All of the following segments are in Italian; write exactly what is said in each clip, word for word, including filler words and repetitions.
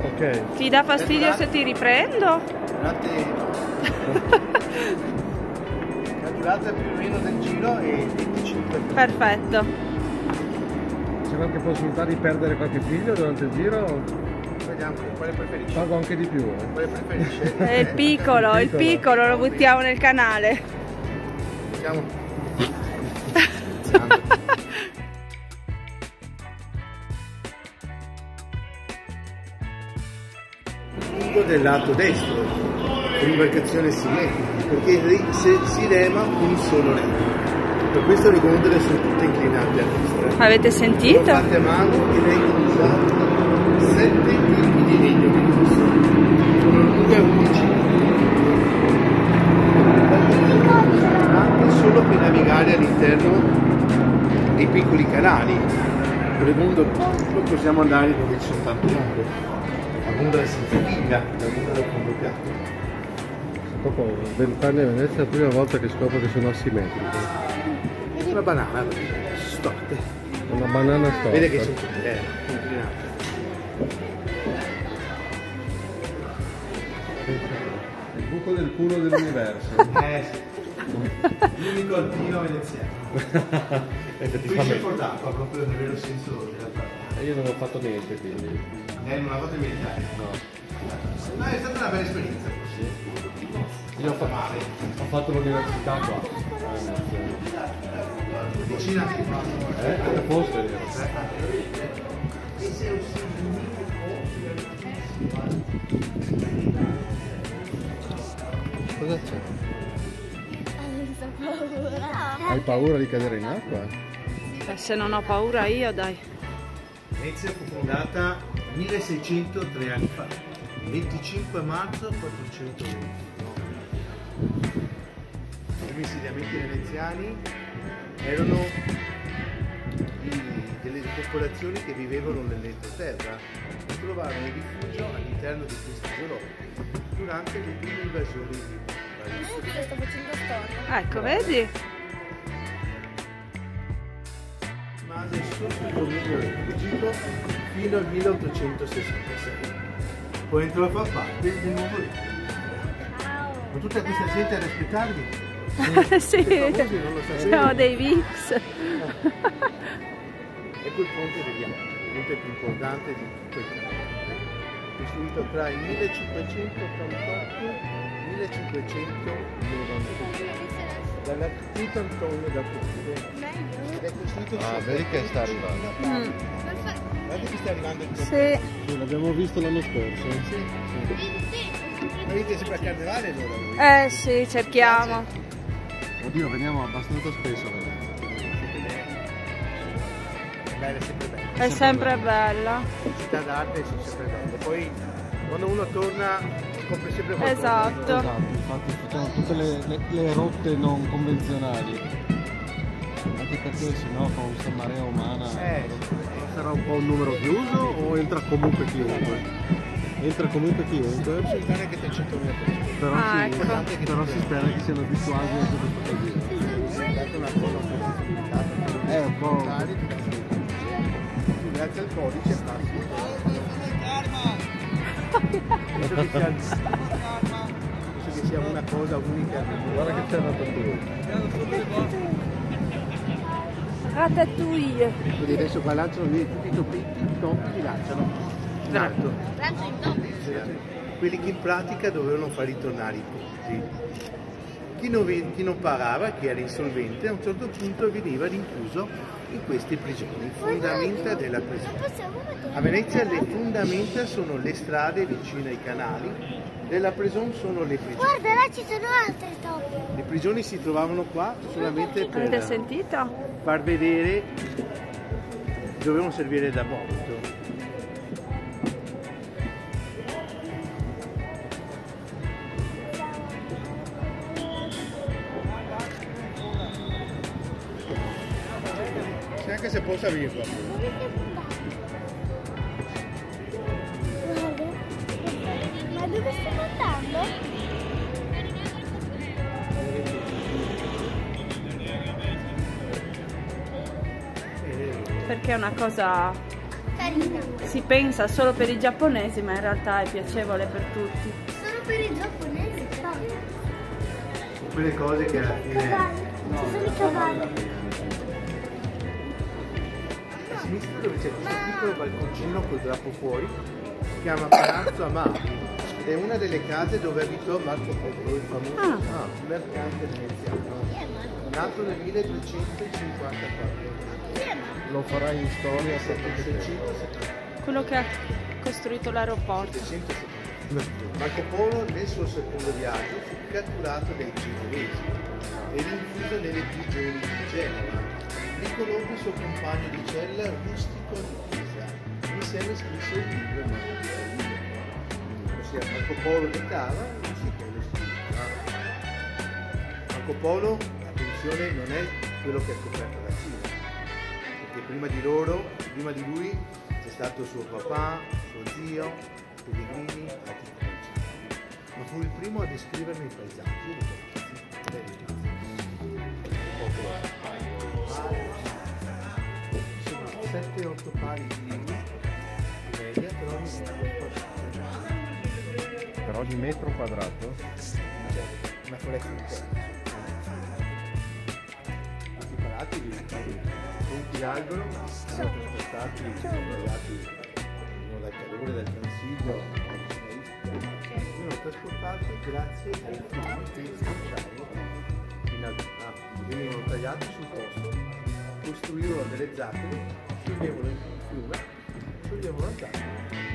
Ok. Ti dà fastidio se ti riprendo? La durata più o meno del giro è venticinque. Perfetto. C'è qualche possibilità di perdere qualche figlio durante il giro? Vediamo quale preferisci. Pago anche di più. Eh. Quale preferisce? È il piccolo, il piccolo lo buttiamo nel canale. Siamo. Lungo del lato destro, con imbarcazione simmetrica, perché se si rema un solo remo. Per questo le gondole sono tutte inclinate a destra. Avete sentito? Sono fatte a mano e vengono usate sette tipi di legno diverso, con una lunga undici. Anche solo per navigare all'interno dei piccoli canali. Con le gondole non possiamo andare dove ci sono tante onde. La gondola senza viga, la gondola con bloccato. Dopo vent'anni a Venezia è la prima volta che scopro che sono asimmetriche. Una banana storte. Una banana storta. Vede che sono tutte eh, inclinate. Il buco del culo dell'universo. Eh sì. L'unico alpino veneziano. Tu ci hai portato proprio nel vero senso della parola. Io non ho fatto niente quindi. Eh, non l'ha fatto in militare? No. No, è stata una bella esperienza così. Io ho fatto, ho fatto l'università qua. Vicina a che Eh? A posto ero. Cosa c'è? Hai paura di cadere in acqua? Eh, se non ho paura io, dai. Venezia fu fondata milleseicento tre anni fa, venticinque marzo quattrocentoventi. I primi insediamenti veneziani erano i, delle popolazioni che vivevano nell'entroterra e trovarono rifugio all'interno di questi isoloti durante le prime invasioni di Paesi. Sto facendo storia. Ecco, vedi? Rimase sotto il dominio belgico fino al milleottocentosessantasei. Poi entrò a far parte del nuovo regno. Ma tutta questa gente a rispettarvi? Sì, famosi non lo sapevano. siamo dei vips. Ecco il ponte vediamo, il ponte più importante di tutto il canale, costruito tra il millecinquecentottantotto e il millecinquecentonovantuno dall'architetto Antonio da Ponte. Ed è costruito Ah, vedi che sta arrivando. Mm. Guardate che sta arrivando il ponte. Sì. Sì, l'abbiamo visto l'anno scorso. Sì. Ma vedete sempre a carnevale allora voi? Eh sì, cerchiamo. Oddio, veniamo abbastanza spesso a Venezia. È bella, è sempre bella. È sempre bella. Le città d'arte sono sempre belle. Poi quando uno torna scopre sempre qualcosa. Esatto. Esatto, infatti facciamo tutte le, le, le rotte non convenzionali. Anche perché sennò fa un San Marea umana. Eh, Sarà un po' un numero chiuso o entra comunque chiunque? Entra comunque chiunque, solitare che trecentomila persone. però, Ah, si, ecco. però si spera che siano abituati a questo casino. È stata una cosa un po' precipitata. È un po'. Grazie al codice passi. Penso che sia, penso che sia una cosa unica. Guarda che c'è una tattura. Ratatouille. Quindi adesso qua lanciano lì tutti i toppetti, i topi li lanciano in alto. Lancio in top. Quelli che in pratica dovevano far ritornare i punti. Chi non, ve- chi non pagava, chi era insolvente, a un certo punto veniva rinchiuso in queste prigioni, fondamenta della prigione. A Venezia le fondamenta sono le strade vicine ai canali, della prigione sono le prigioni. Guarda, là ci sono altri topi. Le prigioni si trovavano qua solamente Avete per sentito? far vedere, dovevano servire da monito. Sì, anche se possa venire qua. Guarda. Ma dove stai andando? Perché è una cosa carina. Si pensa solo per i giapponesi, ma in realtà è piacevole per tutti. Solo per i giapponesi, però. Quelle cose che alla fine... Ci sono i cavalli. A sinistra dove c'è questo piccolo balconcino col drappo fuori, si chiama Palazzo Amati, ed è una delle case dove abitò Marco Polo, il famoso Ah. ah, mercante veneziano, nato nel milleduecentocinquantaquattro. Lo farai in storia sempre. settecentosettanta. Quello che ha costruito l'aeroporto. Marco Polo nel suo secondo viaggio fu catturato dai genovesi e rinchiuso nelle prigioni di Genova. Lì conobbe il suo compagno di cella Rustico di Pisa. Insieme scrisse il libro Marco. Ossia Marco Polo dettava, Rustico lo scriveva. Marco Polo, attenzione, non è quello che ha scoperto la Cina, perché prima di loro, prima di lui, c'è stato suo papà, suo zio, Pellegrini, altri conosciuti. Ma fu il primo a descriverne i paesaggi. Sono sette otto pari di media per ogni metro quadrato. Per ogni metro quadrato? Una foresta interna. Tutti parati, tronchi d'albero, sono trasportati, sono tagliati dal calore, dal consiglio, sono trasportati grazie ai fiumi che schiacciavano in altura. Venivano tagliati sul posto, costruivano delle zattole, scioglievano il fiume, scioglievano la zaccola.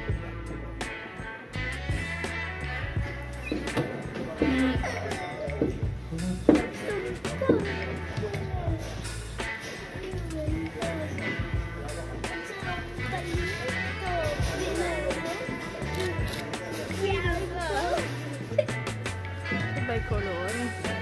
Che bei colori.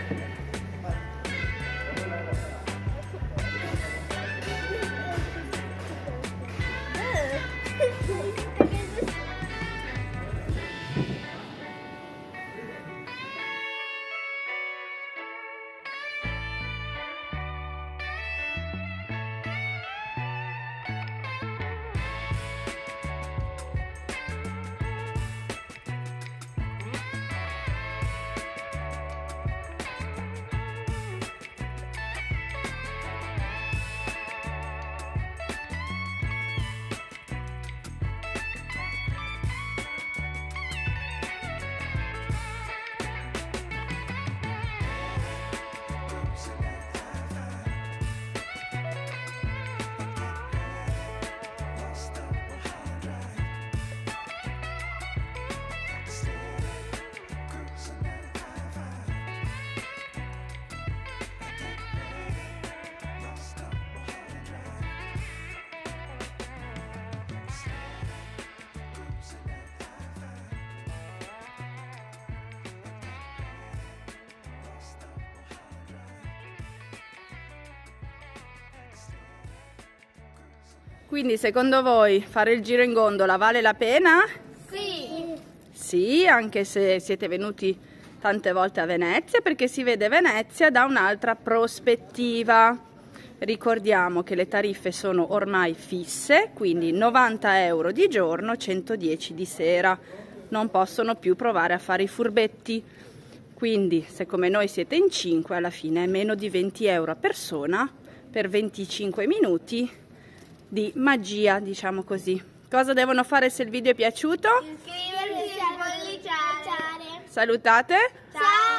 Quindi secondo voi fare il giro in gondola vale la pena? Sì. Sì, anche se siete venuti tante volte a Venezia, perché si vede Venezia da un'altra prospettiva. Ricordiamo che le tariffe sono ormai fisse, quindi novanta euro di giorno, centodieci di sera. Non possono più provare a fare i furbetti. Quindi se come noi siete in cinque, alla fine è meno di venti euro a persona per venticinque minuti di magia, diciamo così. Cosa devono fare se il video è piaciuto? Iscriversi al polliciare. Salutate! Ciao!